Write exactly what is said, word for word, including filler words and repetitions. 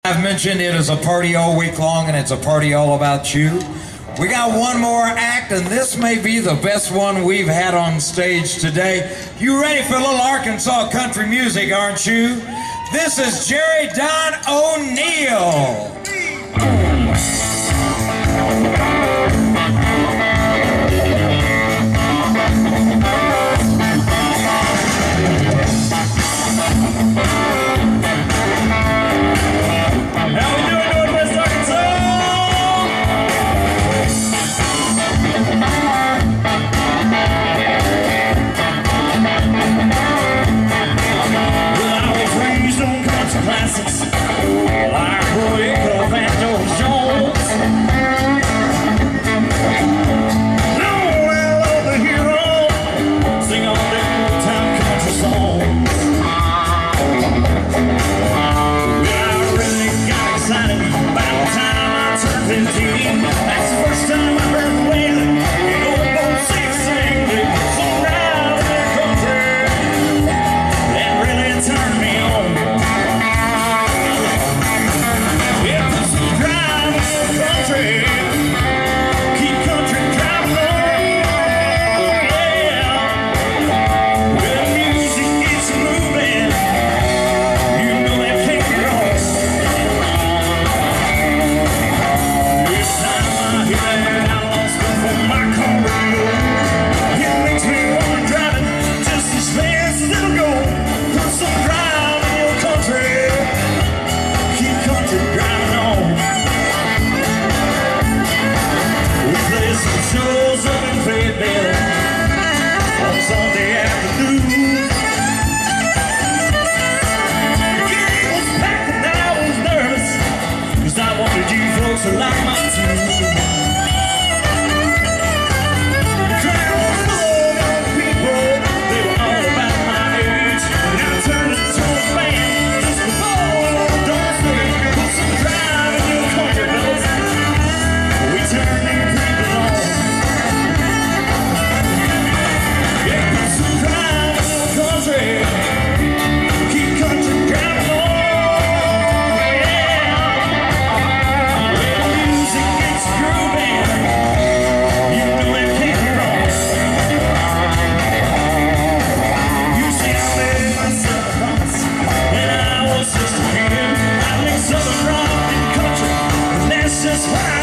I've mentioned it is a party all week long, and it's a party all about you. We got one more act, and this may be the best one we've had on stage today. You ready for a little Arkansas country music, aren't you? This is Jerry Don Oneal. That's the first time I heard the wailing in old boat six sing the song round in the country. That really turned me on. Yeah, put some drive in the country. Keep country driving on. Yeah. When the music gets moving, you know that can't be wrong. Shows up in Fayetteville on Sunday afternoon. The game was packed and I was nervous, 'cause I wanted you folks to like my tune. The crowd was full of young people, they were all about my age. And I turned it to a band just before the dawn stage. Put some drive in your country, fellas. We turned these people on. Keep country driving on, yeah. When the music gets grooving, you know it can't be wrong. You see, I made myself a promise when I was just a kid. I think southern rock and country, and that's just why